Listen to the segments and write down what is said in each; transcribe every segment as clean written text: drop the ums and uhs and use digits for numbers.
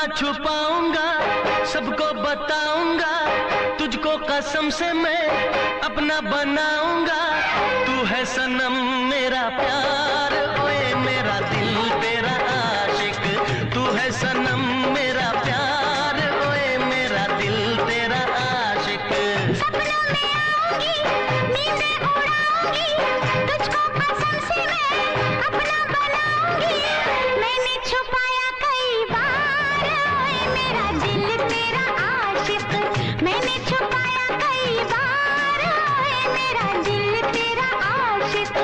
छुपाऊंगा, सबको बताऊंगा, तुझको कसम से मैं अपना बनाऊंगा। तू है सनम मेरा प्यार, ओए मेरा दिल तेरा आशिक। तू है सनम मेरा प्यार, ओए मेरा दिल तेरा आशिक। सपनों में आऊंगी, नींदें उड़ाऊंगी, तुझको कसम से मैं अपना बनाऊंगी। मैंने छुपाया कई बार, ओए मेरा दिल तेरा आशिक। मैंने छुपाया कई बार, ओए मेरा दिल तेरा आशिक।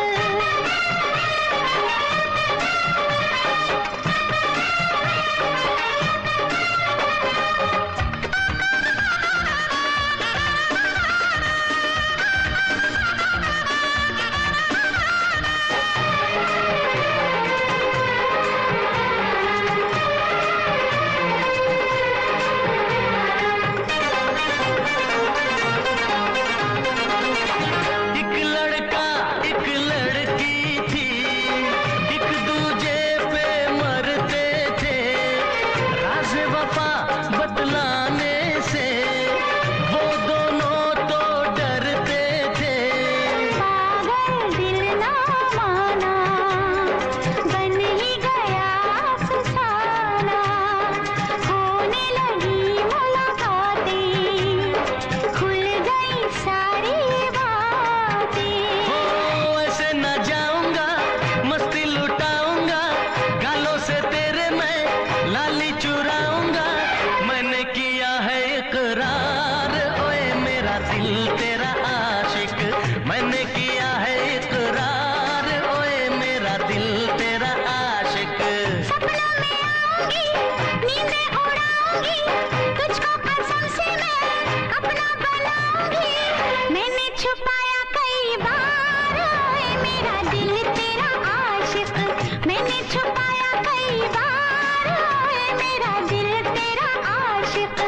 मैंने किया है इकरार, ओए मेरा दिल तेरा आशिक। सपनों में आऊंगी, नींदें उड़ाऊंगी, तुझको कसम से मैं अपना बनाऊंगी। मैंने छुपाया कई बार, ओए मेरा दिल तेरा आशिक। मैंने छुपाया कई बार, ओए मेरा दिल तेरा आशिक।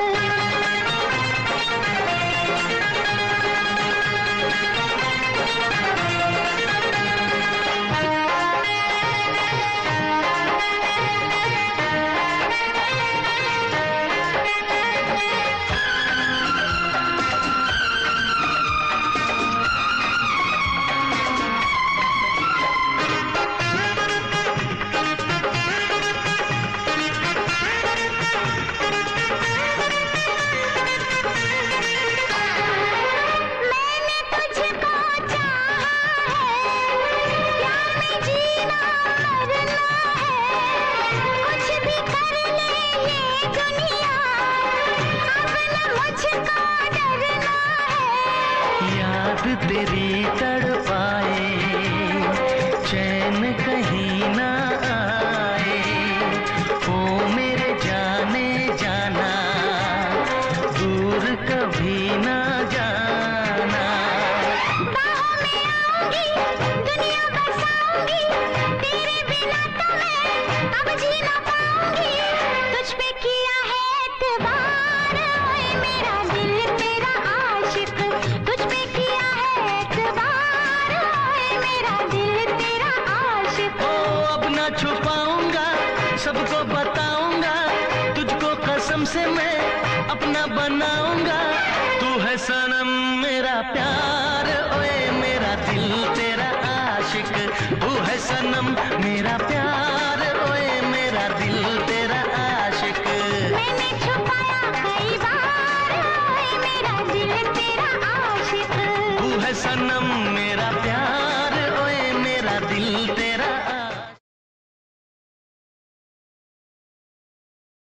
तेरी तड़पाए, चैन कहीं ना आए, ओ मेरे जाने जाना, दूर कभी ना जाना। बाहों में आऊंगी, दुनिया बसाऊंगी, तेरे बिना तो मैं अब जी ना पाऊंगी। तुझ पे किया है एतबार, ओए मेरा दिल तेरा आशिक। तुझ पे किया है एतबार, ओए मेरा दिल तेरा आशिक। ओ अब ना छुपाऊंगा, सबको बताऊंगा, तुझको कसम से मैं अपना बनाऊंगा। तू है सनम मेरा प्यार, ओए मेरा दिल तेरा आशिक। तू है सनम मेरा प्यार, ओए मेरा दिल तेरा आशिक। मैंने छुपाया कई बार, ओए मेरा दिल तेरा आशिक। तू है सनम मेरा प्यार।